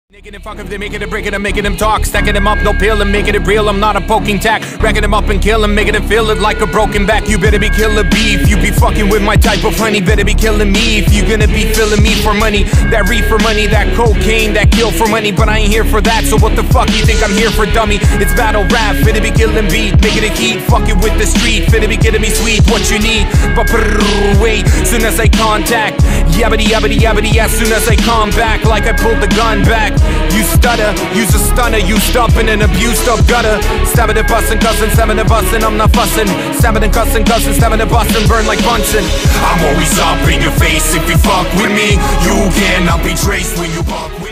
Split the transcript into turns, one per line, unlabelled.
Negative fuck if they make it a break it, I'm making them talk. Stacking them up, no pill and making it real. I'm not a poking tack. Racking them up and kill them, making them feel it like a broken back. You better be killer beef. You be fucking with my type of honey, better be killing me. If you gonna be filling me for money, that reef for money, that cocaine, that kill for money. But I ain't here for that, so what the fuck you think I'm here for, dummy? It's battle rap, finna be killing beat, making it heat, fucking with the street, finna be kidding me sweet, what you need. But wait, soon as I contact, yabbity yabbity yabbity, as soon as I come back, like I pulled the gun back. You stutter, use a stunner, you stumpin' and abused up gutter. Stabbing and bustin', cussin', stabbing and bustin', I'm not fussin'. Stabbing and cussin', stabbing and bustin', burn like Bunsen. I'm always up in your face if you fuck with me. You cannot be traced when you walk with me.